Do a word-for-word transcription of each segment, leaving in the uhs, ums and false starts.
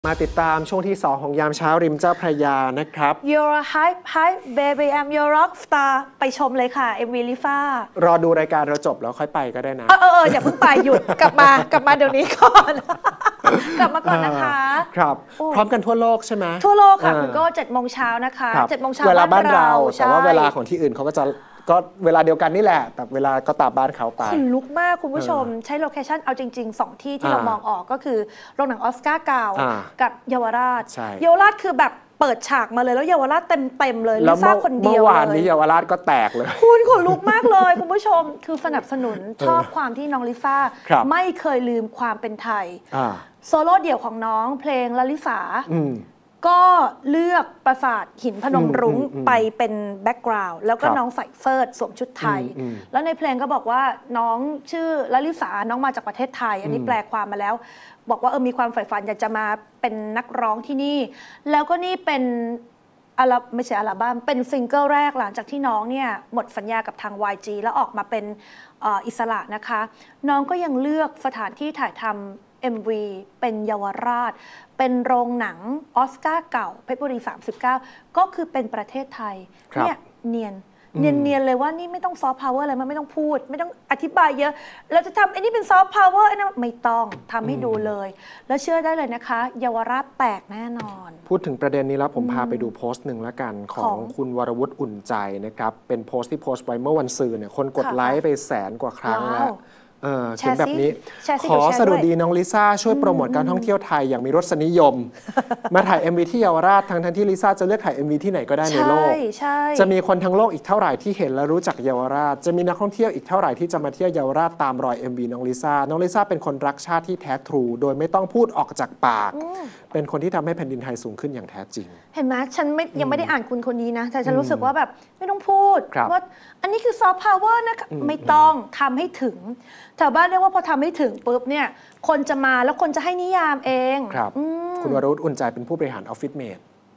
มาติดตามช่วงที่สองของยามเช้าริมเจ้าพระยานะครับ You're a hype hype baby I'm your rock star ไปชมเลยค่ะ เอ็ม วี ลิซ่ารอดูรายการเราจบแล้วค่อยไปก็ได้นะเออเอออย่าเพิ่งไปหยุดกลับมากลับมาเดี๋ยวนี้ก่อน กลับมาก่อนนะคะครับพร้อมกันทั่วโลกใช่ไหมทั่วโลกค่ะคุณก็เจ็ดโมงเช้านะคะเจ็ดโมงเช้าเวลาบ้านเราแต่ว่าเวลาของที่อื่นเขาก็จะก็เวลาเดียวกันนี่แหละแต่เวลาก็ตามบ้านเขาไปขนลุกมากคุณผู้ชมใช้โลเคชั่นเอาจริงๆสองที่ที่เรามองออกก็คือโรงหนังออสการ์เก่ากับเยาวราชเยาวราชคือแบบเปิดฉากมาเลยแล้วเยาวราชเต็มๆเลยลิซ่าคนเดียวเลยเมื่อวานนี้เยาวราชก็แตกเลยคุณขนลุกมากเลยคุณผู้ชมคือสนับสนุนชอบความที่น้องลิซ่าไม่เคยลืมความเป็นไทยโซโล่เดี่ยวของน้องเพลงลลิสาก็เลือกปราสาทหินพนมรุ้งไปเป็นแบ็กกราวด์แล้วก็น้องใส่เฟิร์สสวมชุดไทยแล้วในเพลงก็บอกว่าน้องชื่อลลิสาน้องมาจากประเทศไทยอันนี้แปลความมาแล้วบอกว่าเออมีความใฝ่ฝันอยากจะมาเป็นนักร้องที่นี่แล้วก็นี่เป็นอัลไม่ใช่อัลบั้มเป็นซิงเกิลแรกหลังจากที่น้องเนี่ยหมดสัญญากับทาง วาย จี แล้วออกมาเป็นอิสระนะคะน้องก็ยังเลือกสถานที่ถ่ายทำ เอ็ม วี เป็นเยาวราชเป็นโรงหนังออสการ์เก่าเพชรบุรีสามสิบเก้าก็คือเป็นประเทศไทยเนี่ยเนียนเนียนๆเลยว่านี่ไม่ต้องซอฟต์พาวเวอร์อะไรมันไม่ต้องพูดไม่ต้องอธิบายเยอะเราจะทำไอ้นี่เป็นซอฟต์พาวเวอร์ไอ้นั่นไม่ต้องทำให้ดูเลยแล้วเชื่อได้เลยนะคะเยาวราชแตกแน่นอนพูดถึงประเด็นนี้แล้วผมพาไปดูโพสต์หนึ่งละกันของคุณวรวุฒิอุ่นใจนะครับเป็นโพสต์ที่โพสต์ไว้เมื่อวันศุกร์เนี่ยคนกดไลค์ไปแสนกว่าครั้งแล้วเขียนแบบนี้ขอสดุดีน้องลิซ่าช่วยโปรโมทการท่องเที่ยวไทยอย่างมีรสนิยมมาถ่าย เอ็ม วี ที่เยาวราชทั้งทั้งที่ลิซ่าจะเลือกถ่าย เอ็ม วี ที่ไหนก็ได้ในโลกจะมีคนทั้งโลกอีกเท่าไหร่ที่เห็นและรู้จักเยาวราชจะมีนักท่องเที่ยวอีกเท่าไหร่ที่จะมาเที่ยวเยาวราชตามรอย เอ็ม วี น้องลิซ่าน้องลิซ่าเป็นคนรักชาติที่แท้ทรูโดยไม่ต้องพูดออกจากปากเป็นคนที่ทำให้แผ่นดินไทยสูงขึ้นอย่างแท้จริงเห็นไหมฉันไม่ยังไม่ได้อ่านคุณคนนี้นะแต่ฉันรู้สึกว่าแบบไม่ต้องพูดว่าอันนี้คือซอฟต์พาวเวอร์นะไม่ต้องทำให้ถึงแถวบ้านเรียกว่าพอทำให้ถึงปุ๊บเนี่ยคนจะมาแล้วคนจะให้นิยามเองครับคุณวรวุฒิอุ่นใจเป็นผู้บริหารออฟฟิศเมด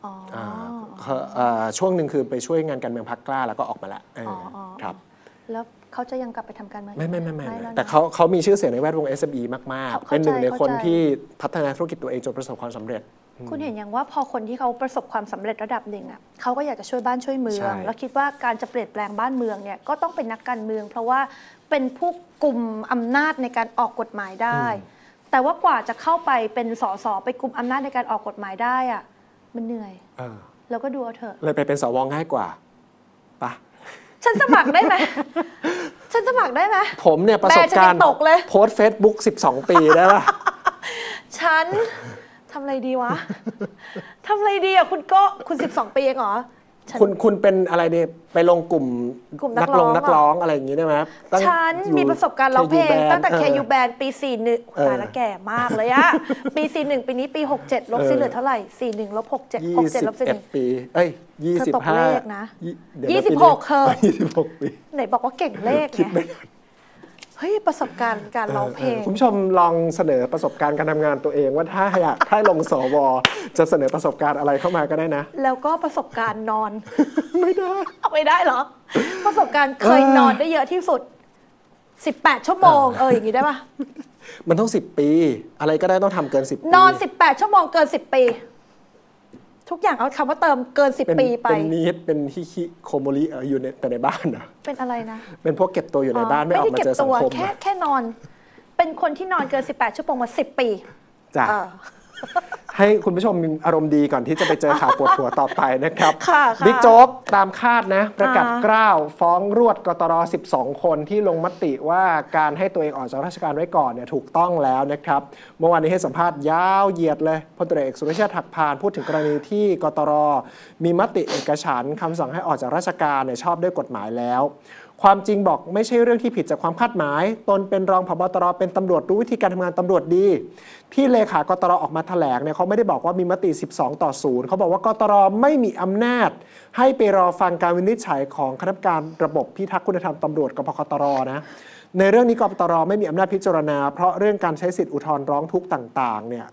ช่วงหนึ่งคือไปช่วยงานการเมืองพรรคกล้าแล้วก็ออกมาแล้วครับแล้วเขาจะยังกลับไปทำการเมืองไม่ไม่ไม่ไม่แต่เขาเขามีชื่อเสียงในแวดวง เอส เอ็ม อี มากๆเป็นหนึ่งในคนที่พัฒนาธุรกิจตัวเองจนประสบความสำเร็จคุณเห็นอย่างว่าพอคนที่เขาประสบความสำเร็จระดับหนึ่งอ่ะเขาก็อยากจะช่วยบ้านช่วยเมืองแล้วคิดว่าการจะเปลี่ยนแปลงบ้านเมืองเนี่ยก็ต้องเป็นนักการเมืองเพราะว่าเป็นผู้กลุ่มอำนาจในการออกกฎหมายได้แต่ว่ากว่าจะเข้าไปเป็นสสไปกลุ่มอำนาจในการออกกฎหมายได้อ่ะมันเหนื่อยแล้วก็ดูเอาเถอะเลยไปเป็นสวง่ายกว่าปะฉันสมัครได้ไหมฉันสมัครได้ไหมผมเนี่ยประสบการณ์โพสเฟซบุ๊กสิบสองปีได้ป่ะฉันทำอะไรดีวะทำอะไรดีอ่ะคุณก็คุณสิบสองปีเองเหรอคุณคุณเป็นอะไรเนี่ยไปลงกลุ่มนักร้องนักร้องอะไรอย่างนี้ได้ไหมฉันมีประสบการณ์ร้องเพลงตั้งแต่ เค ยู Band ปีสี่หนึ่งตายแล้วแก่มากเลยอะปีสี่หนึ่งปีนี้ปีหกเจ็ดลบสี่เหลือเท่าไหร่สี่หนึ่งลบหกเจ็ดหกเจ็ดลบสี่หนึ่งปีเอ้ยยี่สิบห้าเลขนะยี่สิบหกเคยยี่สิบหกปีไหนบอกว่าเก่งเลขไงเฮ้ยประสบการณ์การร้องเพลงคุณผู้ชมลองเสนอประสบการณ์การทำงานตัวเองว่าถ้าอยากให้ลงสวจะเสนอประสบการณ์อะไรเข้ามาก็ได้นะแล้วก็ประสบการณ์นอนไม่ได้ไม่ได้เหรอประสบการณ์เคยนอนได้เยอะที่สุดสิบแปดชั่วโมงเอออย่างนี้ได้ปะมันต้องสิบปีอะไรก็ได้ต้องทำเกินสิบปีนอนสิบแปดชั่วโมงเกินสิบปีทุกอย่างเอาคำว่าเติมเกินสิบปีไปเป็นนีดเป็นฮิคิโคโมริอยู่ในแต่ในบ้านเหรอเป็นอะไรนะเป็นพวกเก็บตัวอยู่ในบ้านไม่ออกมาเจอสังคมแค่แค่นอนเป็นคนที่นอนเกินสิบแปดชั่วโมงมาสิบปีจ้ะให้คุณผู้ชมมีอารมณ์ดีก่อนที่จะไปเจอข่าวปวดหัวต่อไปนะครับบิ๊กโจ๊กตามคาดนะประกาศกล้าวฟ้องรวดกตรสิบสองคนที่ลงมติว่าการให้ตัวเองออกจากราชการไว้ก่อนเนี่ยถูกต้องแล้วนะครับเมื่อวานนี้ให้สัมภาษณ์ยาวเหยียดเลยพลตรีเอกสุรเชษฐ์หักพานพูดถึงกรณีที่กตรมีมติเอกฉันท์คำสั่งให้ออกจากราชการเนี่ยชอบด้วยกฎหมายแล้วความจริงบอกไม่ใช่เรื่องที่ผิดจากความคาดหมายตนเป็นรองผบ.ตรเป็นตำรวจรู้วิธีการทำงานตำรวจดีที่เลขากตรออกมาแถลงเนี่ยเขาไม่ได้บอกว่ามีมติสิบสองต่อศูนย์เขาบอกว่ากตรไม่มีอำนาจให้ไปรอฟังการวินิจฉัยของคณะกรรมการระบบพิทักษ์คุณธรรมตำรวจกพกตรนะในเรื่องนี้กพกตรไม่มีอำนาจพิจารณาเพราะเรื่องการใช้สิทธิอุทธรณ์ร้องทุกข์ต่างๆเนี่ย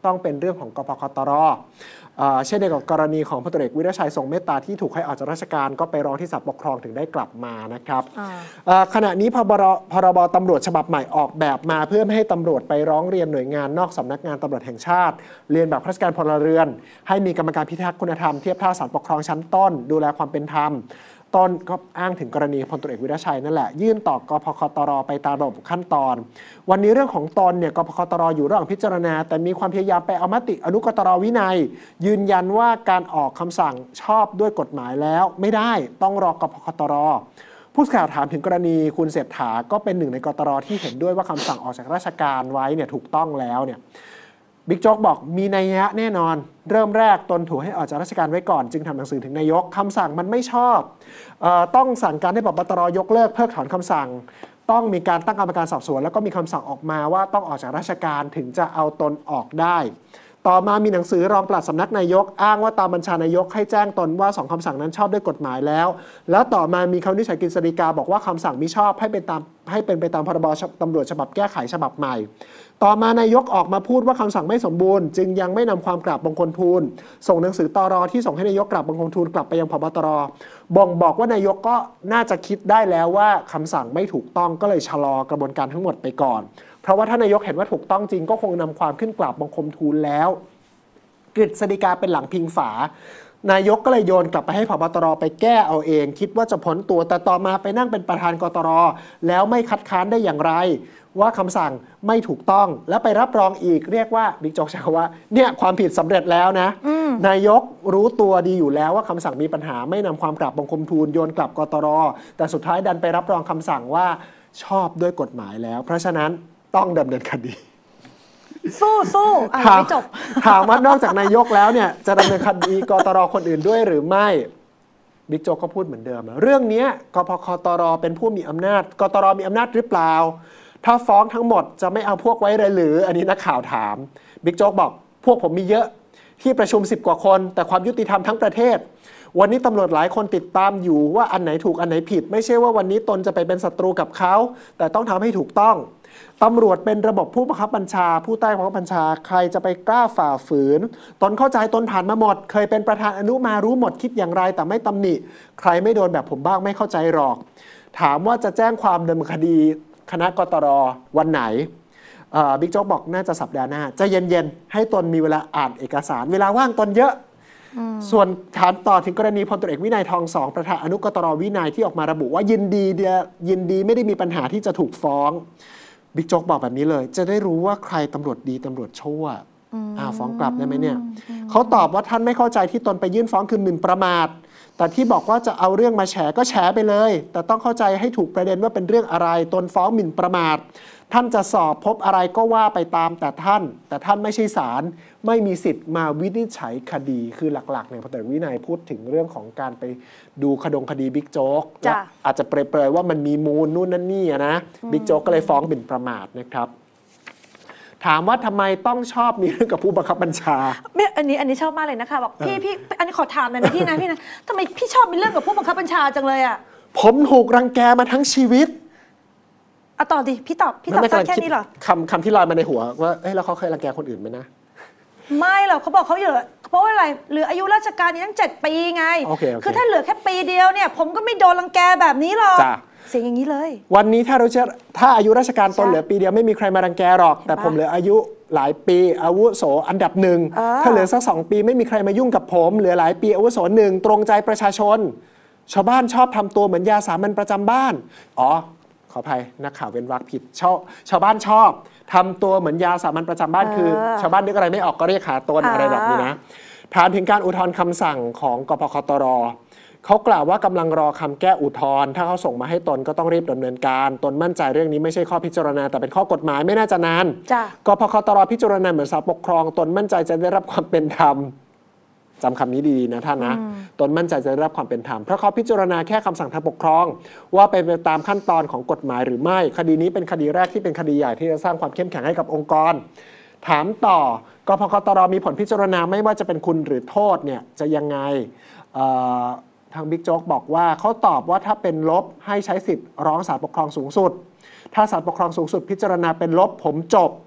ต้องเป็นเรื่องของกปคตรเช่นเดียวกับกรณีของพลตรีวิรชัยทรงเมตตาที่ถูกให้ออกจากราชการก็ไปร้องที่ศาลปกครองถึงได้กลับมานะครับขณะนี้พรบพรบตำรวจฉบับใหม่ออกแบบมาเพื่อไม่ให้ตำรวจไปร้องเรียนหน่วยงานนอกสำนักงานตำรวจแห่งชาติเรียนแบบข้าราชการพลเรือนให้มีกรรมการพิทักษ์คุณธรรมเทียบเท่าศาลปกครองชั้นต้นดูแลความเป็นธรรมต้นก็อ้างถึงกรณีพลตรีเอกวิรชัยนั่นแหละยื่นต่อกพคตรไปตามระบบขั้นตอนวันนี้เรื่องของตนเนี่ยกพคตรอยู่ระหว่างพิจารณาแต่มีความพยายามไปเอามติอนุกตรวินัยยืนยันว่าการออกคำสั่งชอบด้วยกฎหมายแล้วไม่ได้ต้องรอกพคตรผู้สื่อข่าวถามถึงกรณีคุณเศรษฐาก็เป็นหนึ่งในกตรที่เห็นด้วยว่าคำสั่งออกจากราชการไว้เนี่ยถูกต้องแล้วเนี่ยบิ๊กโจ๊กบอกมีนัยยะแน่นอนเริ่มแรกตนถูกให้ออกจากราชการไว้ก่อนจึงทำหนังสือถึงนายกคำสั่งมันไม่ชอบเอ่อต้องสั่งการให้ผบ.ตร.ยกเลิกเพิกถอนคำสั่งต้องมีการตั้งกรรมการสอบสวนแล้วก็มีคำสั่งออกมาว่าต้องออกจากราชการถึงจะเอาตนออกได้ต่อมามีหนังสือรองปลัดสำนักนายกอ้างว่าตามบัญชานายกให้แจ้งตนว่าสองคำสั่งนั้นชอบด้วยกฎหมายแล้วแล้วต่อมามีคำวินิจฉัยกฤษฎีกาบอกว่าคำสั่งมิชอบให้เป็นตามให้เป็นไปตามพรบตำรวจฉบับแก้ไขฉบับใหม่ต่อมานายกออกมาพูดว่าคำสั่งไม่สมบูรณ์จึงยังไม่นำความกราบบังคมทูลส่งหนังสือตรที่ส่งให้นายกกราบบังคมทูลกลับไปยังผบ.ตร.บ่งบอกว่านายกก็น่าจะคิดได้แล้วว่าคำสั่งไม่ถูกต้องก็เลยชะลอกระบวนการทั้งหมดไปก่อนเพราะว่าถ้านายกเห็นว่าถูกต้องจริงก็คงนำความขึ้นกราบบังคมทูลแล้วกฤษฎีกาเป็นหลังพิงฝานายกก็เลยโยนกลับไปให้ผบ.ตร.ไปแก้เอาเองคิดว่าจะพ้นตัวแต่ต่อมาไปนั่งเป็นประธานกตร.แล้วไม่คัดค้านได้อย่างไรว่าคำสั่งไม่ถูกต้องและไปรับรองอีกเรียกว่าบิ๊กโจ๊กใช้คำว่าเนี่ยความผิดสำเร็จแล้วนะนายกรู้ตัวดีอยู่แล้วว่าคำสั่งมีปัญหาไม่นำความกลับบังคมทูลโยนกลับกตร.แต่สุดท้ายดันไปรับรองคำสั่งว่าชอบด้วยกฎหมายแล้วเพราะฉะนั้นต้องดำเนินคดีสู้สู้อ่านไม่จบถามว่านอกจากนายกแล้วเนี่ยจะดำเนินคดีกตร.คนอื่นด้วยหรือไม่บิ๊กโจ๊กก็พูดเหมือนเดิมเรื่องนี้กพคตร.เป็นผู้มีอำนาจกตร.มีอำนาจหรือเปล่าถ้าฟ้องทั้งหมดจะไม่เอาพวกไว้เลยหรืออันนี้นักข่าวถามบิ๊กโจ๊กบอกพวกผมมีเยอะที่ประชุมสิบกว่าคนแต่ความยุติธรรมทั้งประเทศวันนี้ตำรวจหลายคนติดตามอยู่ว่าอันไหนถูกอันไหนผิดไม่ใช่ว่าวันนี้ตนจะไปเป็นศัตรูกับเขาแต่ต้องทำให้ถูกต้องตำรวจเป็นระบบผู้บังคับบัญชาผู้ใต้บังคับบัญชาใครจะไปกล้าฝ่าฝืนตนเข้าใจตนผ่านมาหมดเคยเป็นประธานอนุมารู้หมดคิดอย่างไรแต่ไม่ตำหนิใครไม่โดนแบบผมบ้างไม่เข้าใจหรอกถามว่าจะแจ้งความดำเนินคดีคณะกตรวันไหนบิ๊กโจ๊กบอกน่าจะสัปดาห์หน้าจะเย็นๆให้ตนมีเวลาอ่านเอกสารเวลาว่างตนเยอะส่วนถามต่อถึงกรณีพลตรีเอกวินัยทองสองประธานอนุกตรวินัยที่ออกมาระบุว่ายินดียินดีไม่ได้มีปัญหาที่จะถูกฟ้องบิ๊กโจ๊กบอกแบบนี้เลยจะได้รู้ว่าใครตำรวจดีตำรวจชั่วอ่าฟ้องกลับได้ไหมเนี่ยเขาตอบว่าท่านไม่เข้าใจที่ตนไปยื่นฟ้องคือหมิ่นประมาทแต่ที่บอกว่าจะเอาเรื่องมาแฉก็แฉไปเลยแต่ต้องเข้าใจให้ถูกประเด็นว่าเป็นเรื่องอะไรตนฟ้องหมิ่นประมาทท่านจะสอบพบอะไรก็ว่าไปตามแต่ท่านแต่ท่านไม่ใช่ศาลไม่มีสิทธิ์มาวินิจฉัยคดีคือหลักๆเนี่ยพลตรีวินัยพูดถึงเรื่องของการไปดูคดงคดีบิ๊กโจ๊กอาจจะเปรยๆว่ามันมีมูลนู่นนั่นนี่นะบิ๊กโจ๊กก็เลยฟ้องหมิ่นประมาทนะครับถามว่าทำไมต้องชอบมีเรื่องกับผู้บังคับบัญชาไม่อันนี้อันนี้ชอบมากเลยนะคะบอกพี่พี่อันนี้ขอถามหน่อยนะพี่นะพี่นะทำไมพี่ชอบมีเรื่องกับผู้บังคับบัญชาจังเลยอ่ะผมถูกรังแกมาทั้งชีวิตเอาต่อดิพี่ตอบพี่ตอบแค่นี้เหรอคำคำที่ลอยมาในหัวว่าเอ้ยแล้วเขาเคยรังแกคนอื่นไหมนะไม่หรอกเขาบอกเขาเหลือเพราะว่าอะไรเหลืออายุราชการนี่ตั้งเจ็ดปีไงคือถ้าเหลือแค่ปีเดียวเนี่ยผมก็ไม่โดนรังแกแบบนี้หรอกเสียงอย่างนี้เลยวันนี้ถ้าเราจะถ้าอายุราชการตนเหลือปีเดียวไม่มีใครมารังแกหรอกแต่ผมเหลืออายุหลายปีอาวุโสอันดับหนึ่งถ้าเหลือสักสองปีไม่มีใครมายุ่งกับผมเหลือหลายปีอาวุโสหนึ่งตรงใจประชาชนชาวบ้านชอบทำตัวเหมือนยาสามัญประจำบ้านอ๋อขออภัยนักข่าวเว้นวรรคผิดชาวชาวบ้านชอบทำตัวเหมือนยาสามัญประจำบ้านคือชาวบ้านนึกอะไรไม่ออกก็เรียกหาตนอะไรแบบนี้นะถามถึงการอุทธรณ์คำสั่งของกพคตรเขากล่าวว่ากำลังรอคำแก้อุทธรณ์ถ้าเขาส่งมาให้ตนก็ต้องรีบดำเนินการตนมั่นใจเรื่องนี้ไม่ใช่ข้อพิจารณาแต่เป็นข้อกฎหมายไม่น่าจะนานกพคตรพิจารณาเหมือนศาลปกครองตนมั่นใจจะได้รับความเป็นธรรมจำคำนี้ดีๆนะท่านนะตนมั่นใจจะได้รับความเป็นธรรมเพราะเขาพิจารณาแค่คำสั่งทางปกครองว่าเป็นไปตามขั้นตอนของกฎหมายหรือไม่คดีนี้เป็นคดีแรกที่เป็นคดีใหญ่ที่จะสร้างความเข้มแข็งให้กับองค์กรถามต่อกพคตรมีผลพิจารณาไม่ว่าจะเป็นคุณหรือโทษเนี่ยจะยังไงทางบิ๊กโจ๊กบอกว่าเขาตอบว่าถ้าเป็นลบให้ใช้สิทธิ์ร้องศาลปกครองสูงสุดถ้าศาลปกครองสูงสุดพิจารณาเป็นลบผมจบ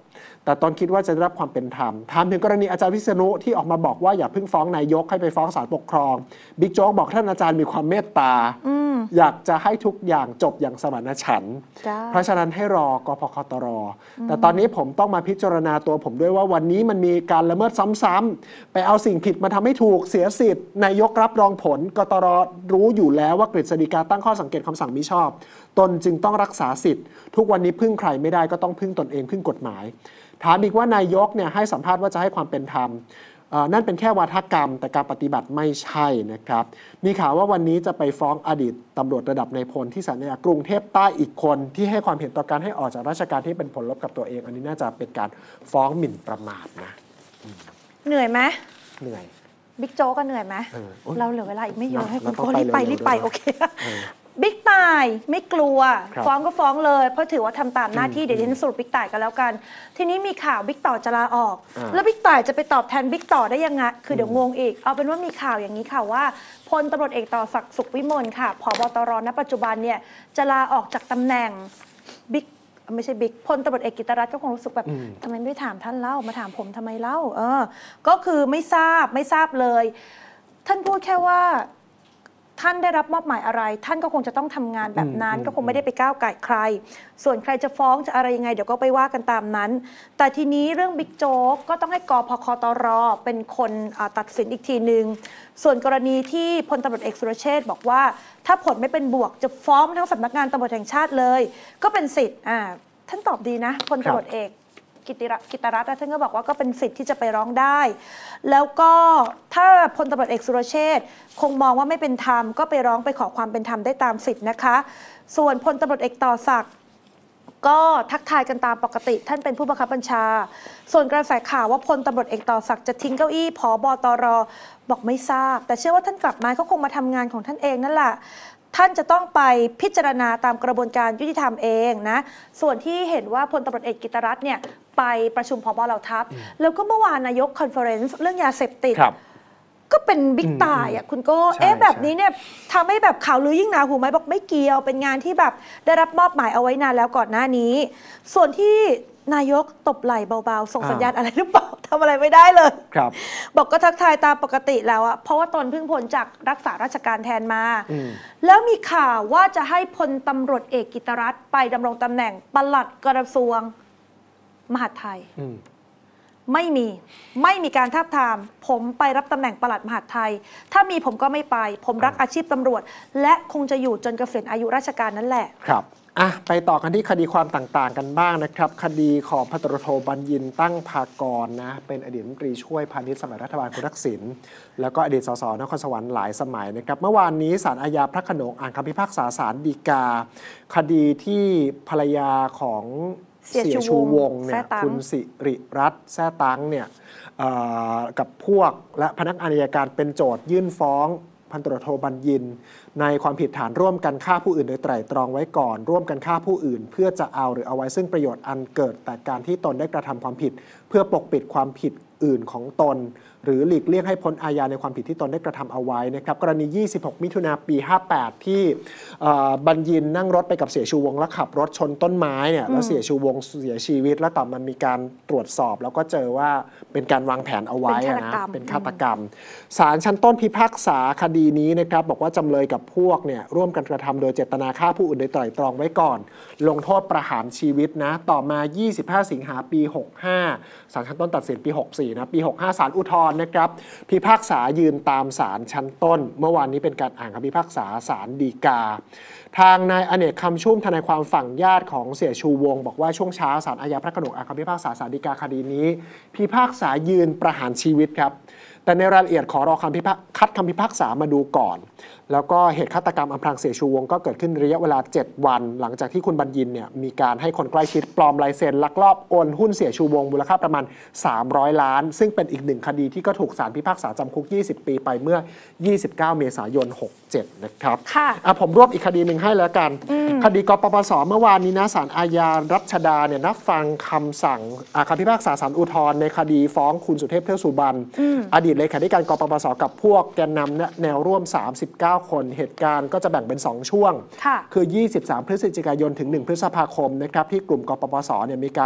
แต่ตนคิดว่าจะได้รับความเป็นธรรมถามถึงกรณีอาจารย์วิษณุที่ออกมาบอกว่าอย่าเพิ่งฟ้องนายกให้ไปฟ้องศาลปกครองบิ๊กโจ๊กบอกท่านอาจารย์มีความเมตตาอยากจะให้ทุกอย่างจบอย่างสมานฉันท์เพราะฉะนั้นให้รอกพคตรแต่ตอนนี้ผมต้องมาพิจารณาตัวผมด้วยว่าวันนี้มันมีการละเมิดซ้ำๆไปเอาสิ่งผิดมาทำให้ถูกเสียสิทธิ์นายกรับรองผลกตรรู้อยู่แล้วว่ากฤษฎีกาตั้งข้อสังเกตคำสั่งมิชอบตนจึงต้องรักษาสิทธิ์ทุกวันนี้พึ่งใครไม่ได้ก็ต้องพึ่งตนเองพึ่งกฎหมายถามอีกว่านายกเนี่ยให้สัมภาษณ์ว่าจะให้ความเป็นธรรมนั่นเป็นแค่วาทกรรมแต่การปฏิบัติไม่ใช่นะครับมีข่าวว่าวันนี้จะไปฟ้องอดีตตำรวจระดับนายพลที่ศาลอาญากรุงเทพใต้อีกคนที่ให้ความเห็นต่อการให้ออกจากราชการที่เป็นผลลบกับตัวเองอันนี้น่าจะเป็นการฟ้องหมิ่นประมาทนะเหนื่อยไหมเหนื่อยบิ๊กโจ๊กก็เหนื่อยไหมเราเหลือเวลาอีกไม่เยอะให้คุณโก้รีบไปรีบไปโอเคบิ๊กต่ายไม่กลัวฟ้องก็ฟ้องเลยเพราะถือว่าทำตามหน้าที่เดี๋ยวฉันสรุปบิ๊กต่ายกันแล้วกันทีนี้มีข่าวบิ๊กต่อจะลาออกแล้วบิ๊กต่ายจะไปตอบแทนบิ๊กต่อได้ยังไงคือเดี๋ยวงงอีกเอาเป็นว่ามีข่าวอย่างนี้ค่ะว่าพลตำรวจเอกต่อศักดิ์สุขวิมลค่ะผบตรณปัจจุบันเนี่ยจะลาออกจากตำแหน่งบิ๊กไม่ใช่บิ๊กพลตำรวจเอกกิตติรัตน์ก็คงรู้สึกแบบทำไมไม่ถามท่านเล่ามาถามผมทำไมเล่าเออก็คือไม่ทราบไม่ทราบเลยท่านพูดแค่ว่าท่านได้รับมอบหมายอะไรท่านก็คงจะต้องทำงานแบบนั้นก็คงไม่ได้ไปก้าวไก่ใครส่วนใครจะฟ้องจะอะไรยังไงเดี๋ยวก็ไปว่ากันตามนั้นแต่ทีนี้เรื่องบิ๊กโจ๊กก็ต้องให้กพคตรเป็นคนตัดสินอีกทีนึงส่วนกรณีที่พลตำรวจเอกสุรเชษฐ์บอกว่าถ้าผลไม่เป็นบวกจะฟ้องทั้งสำนักงานตำรวจแห่งชาติเลยก็เป็นสิทธิ์อ่าท่านตอบดีนะพลตำรวจเอกกิติรัตน์ท่านก็บอกว่าก็เป็นสิทธิ์ที่จะไปร้องได้แล้วก็ถ้าพลตำรวจเอกสุรเชษฐ์คงมองว่าไม่เป็นธรรมก็ไปร้องไปขอความเป็นธรรมได้ตามสิทธิ์นะคะส่วนพลตำรวจเอกต่อศักดิ์ก็ทักทายกันตามปกติท่านเป็นผู้บังคับบัญชาส่วนกระแสข่าวว่าพลตำรวจเอกต่อศักดิ์จะทิ้งเก้าอี้ผบตรบอกไม่ทราบแต่เชื่อว่าท่านกลับมาก็คงมาทำงานของท่านเองนั่นแหละท่านจะต้องไปพิจารณาตามกระบวนการยุติธรรมเองนะส่วนที่เห็นว่าพลตำรวจเอกกิตติรัตน์เนี่ยไปประชุมผบ.เหล่าทัพแล้วก็เมื่อวานนายกคอนเฟอเรนซ์เรื่องยาเสพติดก็เป็นบิ๊กต่ายอ่ะคุณโก้เอ๊ะแบบนี้เนี่ยทำให้แบบข่าวลือยิ่งหนาหูไหมบอกไม่เกี่ยวเป็นงานที่แบบได้รับมอบหมายเอาไว้นานแล้วก่อนหน้านี้ส่วนที่นายกตบไหล่เบาๆส่งสัญญาณอะไรหรือเปล่าทำอะไรไม่ได้เลยครับบอกก็ทักทายตามปกติแล้วอะเพราะว่าตนเพิ่งพ้นจากรักษาราชการแทนมาแล้วมีข่าวว่าจะให้พลตำรวจเอกกิตติรัตน์ไปดำรงตำแหน่งปลัดกระทรวงมหาดไทยไม่มีไม่มีการทาบทามผมไปรับตำแหน่งปลัดมหาดไทยถ้ามีผมก็ไม่ไปผมรักอาชีพตำรวจและคงจะอยู่จนเกษียณอายุราชการนั่นแหละครับอ่ะไปต่อกันที่คดีความต่างๆกันบ้างนะครับคดีของพันตำรวจโทบัญญินตั้งภากรนะเป็นอดีตรัฐมนตรีช่วยพาณิชย์สมัยรัฐบาลคุณทักษิณแล้วก็อดีตสสนครสวรรค์หลายสมัยนะครับเมื่อวานนี้ศาลอาญาพระโขนงอ่านคำพิพากษาศาลฎีกาคดีที่ภรรยาของเสียชูวงเนี่ยคุณสิริรัตน์แซ่ตังเนี่ยกับพวกและพนักงานอัยการเป็นโจทยื่นฟ้องพันตำรวจโทบัญญินในความผิดฐานร่วมกันฆ่าผู้อื่นโดยไตร่ตรองไว้ก่อนร่วมกันฆ่าผู้อื่นเพื่อจะเอาหรือเอาไว้ซึ่งประโยชน์อันเกิดแต่การที่ตนได้กระทำความผิดเพื่อปกปิดความผิดอื่นของตนหรือหลีกเลี่ยงให้พ้นอาญาในความผิดที่ตนได้กระทำเอาไว้นะครับกรณียี่สิบหกมิถุนายนปีห้าแปดที่บัญญินนั่งรถไปกับเสียชูวงแล้วขับรถชนต้นไม้เนี่ยแล้วเสียชูวงเสียชีวิตแล้วต่อมามีการตรวจสอบแล้วก็เจอว่าเป็นการวางแผนเอาไว้นะเป็นฆาตกรรมศาลชั้นต้นพิพากษาคดีนี้นะครับบอกว่าจำเลยกับพวกเนี่ยร่วมกันกระทำโดยเจตนาฆ่าผู้อื่นโดยไตร่ตรองไว้ก่อนลงโทษประหารชีวิตนะต่อมายี่สิบห้าสิงหาปีหกห้าศาลชั้นต้นตัดสินปีหกสี่นะปีหกห้าศาลอุทธรณ์นะครับพิพากษายืนตามศาลชั้นต้นเมื่อวานนี้เป็นการอ่านคำพิพากษาศาลฎีกาทางนายอเนกคำชุ่มทนายความฝั่งญาติของเสียชูวงบอกว่าช่วงเช้าศาลอาญาพระโขนงอ่านคำพิพากษาศาลฎีกาคดีนี้พิพากษายืนประหารชีวิตครับแต่ในรายละเอียดขอรอคำพิพากคัดคำพิพากษามาดูก่อนแล้วก็เหตุฆาตกรรมอำพรางเสียชูวงก็เกิดขึ้นระยะเวลาเจ็ดวันหลังจากที่คุณบัญญินเนี่ยมีการให้คนใกล้ชิดปลอมลายเซ็นลักลอบโอนหุ้นเสียชูวงมูลค่าประมาณสามร้อยล้านซึ่งเป็นอีกหนึ่งคดีที่ก็ถูกศาลพิพากษาจำคุกยี่สิบปีไปเมื่อยี่สิบเก้าเมษายนหกเจ็ดนะครับค่ะอ่ะผมรวบอีกคดีหนึ่งให้แล้วกันคดีกปปสเมื่อวานนี้นะศาลอาญารัชดาเนี่ยนัดฟังคำสั่งคำพิพากษาศาลอุทธรณ์ในคดีฟ้องคุณสุเทพเทือกสุบรรณอดีตเลขาธิการกปปสกับพวกแกนนำแนวร่วมสามสิบเก้าคนเหตุการณ์ก็จะแบ่งเป็นสองช่วงคือยี่สิบสามพฤศจิกายนถึงหนึ่งพฤษภาคมนะครับที่กลุ่มกปปสเนี่ยมีการ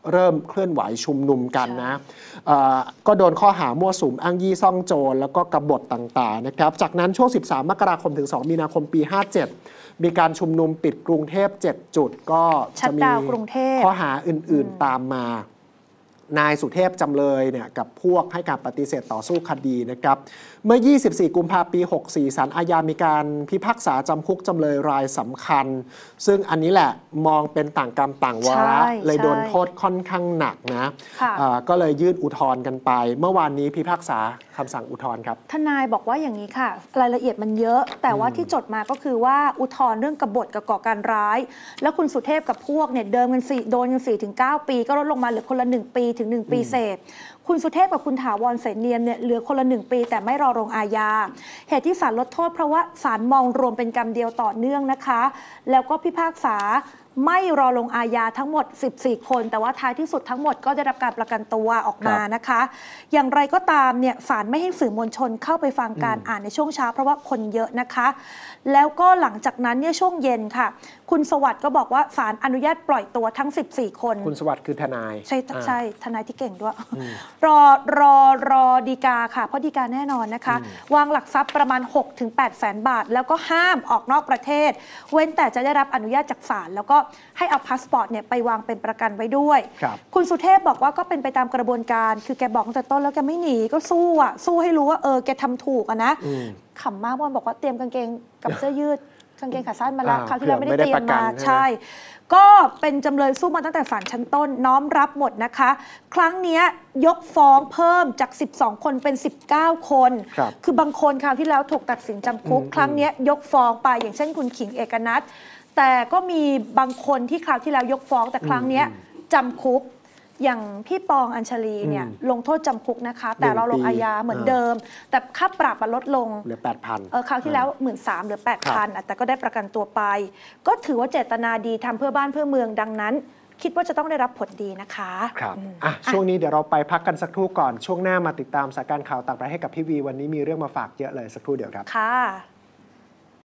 เริ่มเคลื่อนไหวชุมนุมกันนะก็โดนข้อหามั่วสุมอ้างยี่ซ่องโจรแล้วก็กบฏต่างๆนะครับจากนั้นช่วงสิบสามมกราคมถึงสองมีนาคมปีห้าเจ็ดมีการชุมนุมปิดกรุงเทพเจ็ดจุดก็จะมีข้อหาอื่นๆตามมานายสุเทพจำเลยเนี่ยกับพวกให้การปฏิเสธต่อสู้คดีนะครับเมื่อยี่สิบสี่กุมภาพันธ์ปีหกสี่ศาลอาญามีการพิพากษาจำคุกจำเลยรายสำคัญซึ่งอันนี้แหละมองเป็นต่างกรรมต่างวาระเลยโดนโทษค่อนข้างหนักนะก็เลยยื่นอุทธรณ์กันไปเมื่อวานนี้พิพากษาคำสั่งอุทธรณ์ครับทนายบอกว่าอย่างนี้ค่ะรายละเอียดมันเยอะแต่ว่าที่จดมาก็คือว่าอุทธรณ์เรื่องกบฏกับก่อการร้ายแล้วคุณสุเทพกับพวกเนี่ยเดิมกันสี่โดนกันสี่ถึงเก้าปีก็ลดลงมาเหลือคนละหนึ่งปีถึงหนึ่งปีเศษคุณสุเทพกับคุณถาวรเสนเนียมเนี่ยเหลือคนละหนึ่งปีแต่ไม่รอลงอาญาเหตุที่ศาลลดโทษเพราะว่าศาลมองรวมเป็นกรรมเดียวต่อเนื่องนะคะแล้วก็พิพากษาไม่รอลงอาญาทั้งหมดสิบสี่คนแต่ว่าท้ายที่สุดทั้งหมดก็ได้รับการประกันตัวออกมานะคะอย่างไรก็ตามเนี่ยศาลไม่ให้สื่อมวลชนเข้าไปฟังการอ่านในช่วงเช้าเพราะว่าคนเยอะนะคะแล้วก็หลังจากนั้นเนี่ยช่วงเย็นค่ะคุณสวัสดิ์ก็บอกว่าศาลอนุญาตปล่อยตัวทั้งสิบสี่คนคุณสวัสดิ์คือทนายใช่ใช่ทนายที่เก่งด้วยรอรอรอฎีกาค่ะเพราะฎีกาแน่นอนนะคะวางหลักทรัพย์ประมาณ หกถึงแปด แสนบาทแล้วก็ห้ามออกนอกประเทศเว้นแต่จะได้รับอนุญาตจากศาลแล้วก็ให้เอาพาสปอร์ตเนี่ยไปวางเป็นประกันไว้ด้วยคุณสุเทพบอกว่าก็เป็นไปตามกระบวนการคือแกบอกตั้งแต่ต้นแล้วแกไม่หนีก็สู้อ่ะสู้ให้รู้ว่าเออแกทำถูกอะนะขำมากวันบอกว่าเตรียมกางเกงกับเสื้อยืดกางเกงขาสั้นมาแล้วคราวที่แล้วไม่ได้เตรียมมาใช่ก็เป็นจำเลยสู้มาตั้งแต่ศาลชั้นต้นน้อมรับหมดนะคะครั้งนี้ยกฟ้องเพิ่มจากสิบสองคนเป็นสิบเก้าคนคือบางคนคราวที่แล้วถูกตัดสินจำคุกครั้งนี้ยกฟ้องไปอย่างเช่นคุณขิงเอกนัทแต่ก็มีบางคนที่คราวที่แล้วยกฟ้องแต่ครั้งนี้จำคุกอย่างพี่ปองอัญชลีเนี่ยลงโทษจำคุกนะคะแต่เราลงอาญาเหมือนเดิมแต่ค่าปรับลดลงเหลือ แปดพันเออคราวที่แล้วหมื่นสามเหลือ แปดพัน แต่ก็ได้ประกันตัวไปก็ถือว่าเจตนาดีทำเพื่อบ้านเพื่อเมืองดังนั้นคิดว่าจะต้องได้รับผลดีนะคะครับอ่ะช่วงนี้เดี๋ยวเราไปพักกันสักครู่ก่อนช่วงหน้ามาติดตามสถานการณ์ข่าวต่างประเทศกับพี่วีวันนี้มีเรื่องมาฝากเยอะเลยสักครู่เดียวครับค่ะ